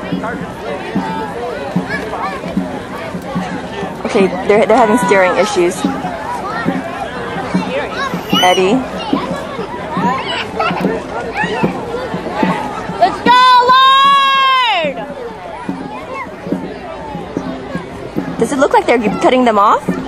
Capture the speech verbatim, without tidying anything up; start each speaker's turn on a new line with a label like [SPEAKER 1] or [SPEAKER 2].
[SPEAKER 1] Okay, they're, they're having steering issues. Eddie.
[SPEAKER 2] Let's go, Lord!
[SPEAKER 1] Does it look like they're cutting them off?